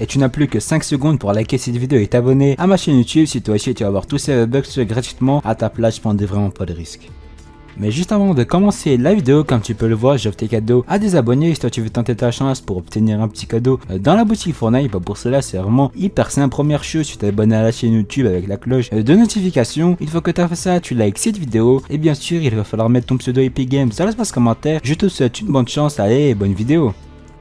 Et tu n'as plus que 5 secondes pour liker cette vidéo et t'abonner à ma chaîne YouTube. Si toi aussi tu vas avoir tous ces bugs gratuitement à ta place, je prendrai vraiment pas de risque. Mais juste avant de commencer la vidéo, comme tu peux le voir, j'offre tes cadeaux à des abonnés. Si toi tu veux tenter ta chance pour obtenir un petit cadeau dans la boutique Fortnite, pour cela c'est vraiment hyper simple. Première chose, tu t'abonnes à la chaîne YouTube avec la cloche de notification. Une fois que tu as fait ça, tu likes cette vidéo. Et bien sûr, il va falloir mettre ton pseudo Epic Games dans l'espace commentaire. Je te souhaite une bonne chance, allez, bonne vidéo.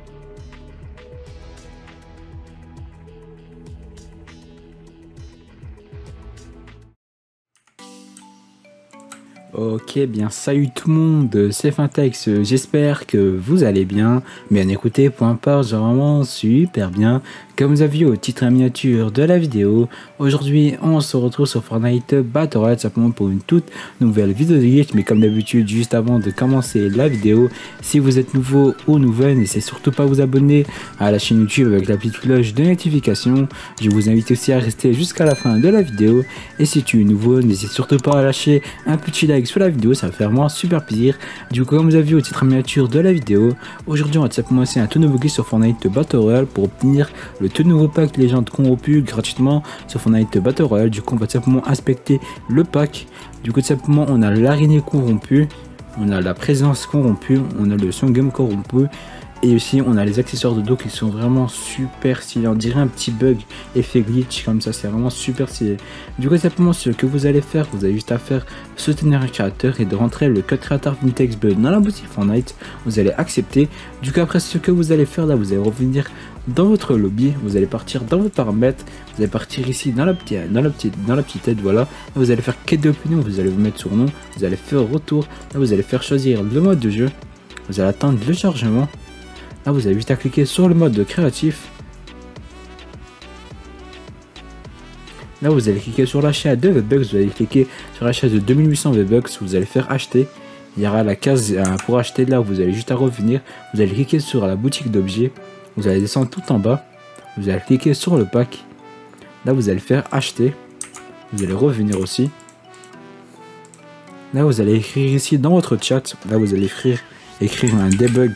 Ok, bien salut tout le monde, c'est Fintex, j'espère que vous allez bien. Bien écoutez, point part, j'ai vraiment super bien. Comme vous avez vu au titre et miniature de la vidéo, aujourd'hui on se retrouve sur Fortnite Battle Royale simplement pour une toute nouvelle vidéo de glitch. Mais comme d'habitude, juste avant de commencer la vidéo, si vous êtes nouveau ou nouvelle, n'hésitez surtout pas à vous abonner à la chaîne YouTube avec la petite cloche de notification. Je vous invite aussi à rester jusqu'à la fin de la vidéo. Et si tu es nouveau, n'hésite surtout pas à lâcher un petit like sur la vidéo, ça va faire vraiment super plaisir. Du coup, comme vous avez vu au titre et miniature de la vidéo, aujourd'hui on va simplement essayer un tout nouveau glitch sur Fortnite Battle Royale pour obtenir le tout nouveau pack Légende corrompue gratuitement sur Fortnite Battle Royale. Du coup, on va simplement inspecter le pack. Du coup, tout simplement, on a l'araignée corrompue, on a la présence corrompue, on a le son game corrompu. Et aussi on a les accessoires de dos qui sont vraiment super stylés. On dirait un petit bug effet glitch comme ça, c'est vraiment super stylé. Du coup simplement ce que vous allez faire, vous avez juste à faire soutenir un créateur et de rentrer le code créateur Fintex dans la boutique Fortnite. Vous allez accepter. Du coup après ce que vous allez faire là, vous allez revenir dans votre lobby, vous allez partir dans vos paramètres, vous allez partir ici dans la petite tête, voilà. Là, vous allez faire quête d'opinion, vous allez vous mettre sur nom, vous allez faire retour, là vous allez faire choisir le mode de jeu, vous allez attendre le chargement. Là vous avez juste à cliquer sur le mode créatif. Là vous allez cliquer sur l'achat de V-Bucks, vous allez cliquer sur l'achat de 2800 V-Bucks, vous allez faire acheter. Il y aura la case pour acheter, là vous allez juste à revenir, vous allez cliquer sur la boutique d'objets, vous allez descendre tout en bas, vous allez cliquer sur le pack. Là vous allez faire acheter, vous allez revenir aussi. Là vous allez écrire ici dans votre chat, là vous allez écrire un debug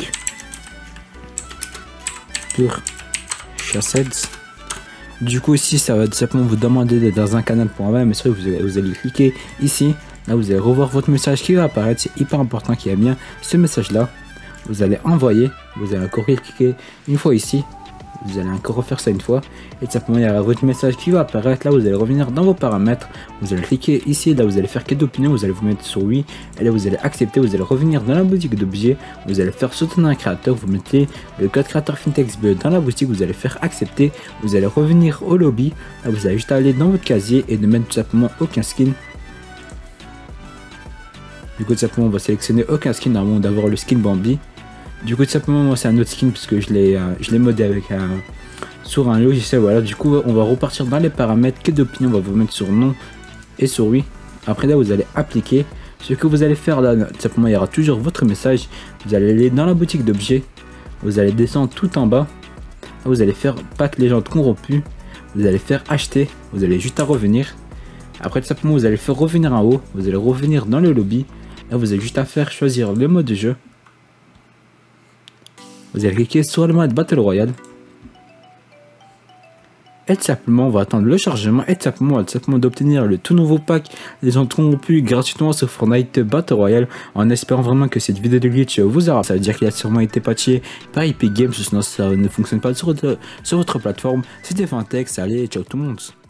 pour Chassets. Du coup ici ça va simplement vous demander d'être dans un canal pour envoyer un message. Vous allez cliquer ici, là vous allez revoir votre message qui va apparaître, c'est hyper important qu'il y ait bien ce message là. Vous allez envoyer, vous allez encore cliquer une fois ici, vous allez encore refaire ça une fois et simplement il y aura votre message qui va apparaître. Là vous allez revenir dans vos paramètres, vous allez cliquer ici, là vous allez faire quête d'opinion, vous allez vous mettre sur oui et là vous allez accepter. Vous allez revenir dans la boutique d'objets, vous allez faire soutenir un créateur, vous mettez le code créateur Fintex dans la boutique, vous allez faire accepter, vous allez revenir au lobby, là vous allez juste aller dans votre casier et ne mettre tout simplement aucun skin. Du coup tout simplement on va sélectionner aucun skin avant d'avoir le skin Bambi. Du coup tout simplement moi c'est un autre skin parce que je l'ai modé avec sur un logiciel, voilà. Du coup on va repartir dans les paramètres, quête d'opinion, on va vous mettre sur non et sur oui. Après là vous allez appliquer. Ce que vous allez faire là, tout simplement il y aura toujours votre message. Vous allez aller dans la boutique d'objets, vous allez descendre tout en bas, là, vous allez faire pack légende corrompue, vous allez faire acheter, vous allez juste à revenir. Après tout simplement vous allez faire revenir en haut, vous allez revenir dans le lobby, là vous avez juste à faire choisir le mode de jeu. Vous allez cliquer sur le mode Battle Royale. Et tout simplement, on va attendre le chargement. Et tout simplement d'obtenir le tout nouveau pack des gens corrompus gratuitement sur Fortnite Battle Royale. En espérant vraiment que cette vidéo de glitch vous aura. Ça veut dire qu'il a sûrement été patché par Epic Games. Sinon ça ne fonctionne pas sur votre plateforme. C'était Fintex. Allez, ciao tout le monde.